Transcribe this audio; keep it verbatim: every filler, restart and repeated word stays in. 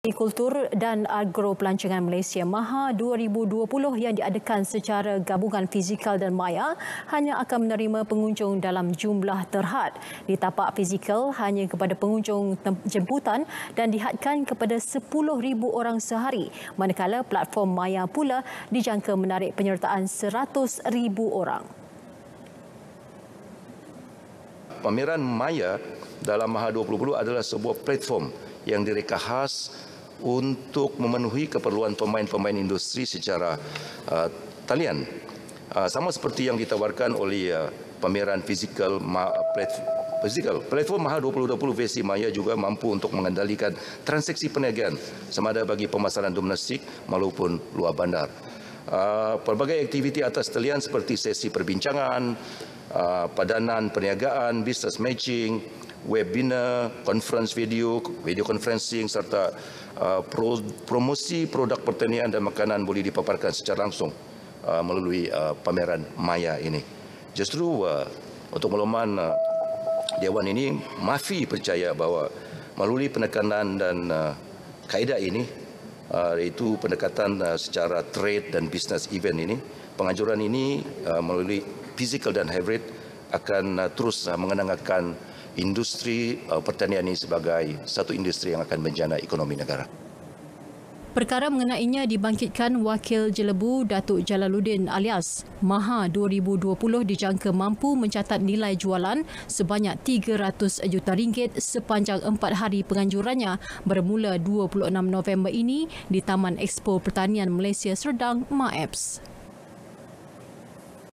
Kultur dan Agro Pelancongan Malaysia MAHA dua ribu dua puluh yang diadakan secara gabungan fizikal dan maya hanya akan menerima pengunjung dalam jumlah terhad. Di tapak fizikal hanya kepada pengunjung jemputan dan dihadkan kepada sepuluh ribu orang sehari, manakala platform maya pula dijangka menarik penyertaan seratus ribu orang. Pameran maya dalam MAHA dua ribu dua puluh adalah sebuah platform yang direka khas untuk memenuhi keperluan pemain-pemain industri secara uh, talian. Uh, sama seperti yang ditawarkan oleh uh, pameran fizikal Fizikal. Platform MAHA dua ribu dua puluh versi maya juga mampu untuk mengendalikan transaksi perniagaan sama ada bagi pemasaran domestik maupun luar bandar. Uh, pelbagai aktiviti atas talian seperti sesi perbincangan, uh, padanan perniagaan, business matching, webinar, conference video, video conferencing serta uh, pro, promosi produk pertanian dan makanan boleh dipaparkan secara langsung uh, melalui uh, pameran maya ini. Justru uh, untuk makluman uh, Dewan ini, MAFI percaya bahawa melalui penekanan dan uh, kaedah ini, uh, iaitu pendekatan uh, secara trade dan business event ini, penganjuran ini uh, melalui fizikal dan hybrid akan uh, terus uh, mengenangkan industri uh, pertanian ini sebagai satu industri yang akan menjana ekonomi negara. Perkara mengenainya dibangkitkan Wakil Jelebu Datuk Jalaluddin alias MAHA dua ribu dua puluh dijangka mampu mencatat nilai jualan sebanyak tiga ratus juta ringgit sepanjang empat hari penganjurannya bermula dua puluh enam November ini di Taman Expo Pertanian Malaysia Serdang, MAEPS.